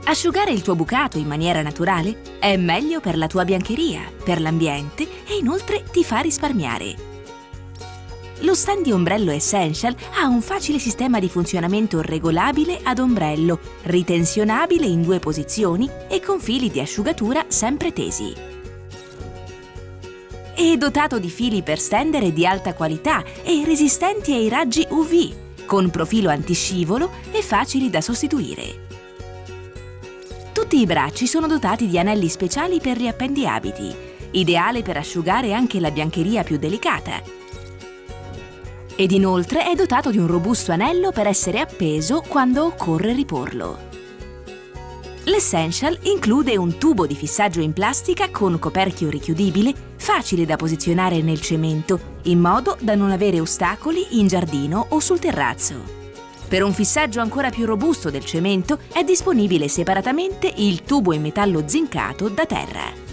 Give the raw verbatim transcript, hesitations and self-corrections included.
Asciugare il tuo bucato in maniera naturale è meglio per la tua biancheria, per l'ambiente e inoltre ti fa risparmiare. Lo Stendi Ombrello Essential ha un facile sistema di funzionamento regolabile ad ombrello, ritensionabile in due posizioni e con fili di asciugatura sempre tesi. È dotato di fili per stendere di alta qualità e resistenti ai raggi U V, con profilo antiscivolo e facili da sostituire. Tutti i bracci sono dotati di anelli speciali per riappendiabiti, ideale per asciugare anche la biancheria più delicata. Ed inoltre è dotato di un robusto anello per essere appeso quando occorre riporlo. L'Essential include un tubo di fissaggio in plastica con coperchio richiudibile, facile da posizionare nel cemento, in modo da non avere ostacoli in giardino o sul terrazzo. Per un fissaggio ancora più robusto del cemento è disponibile separatamente il tubo in metallo zincato da terra.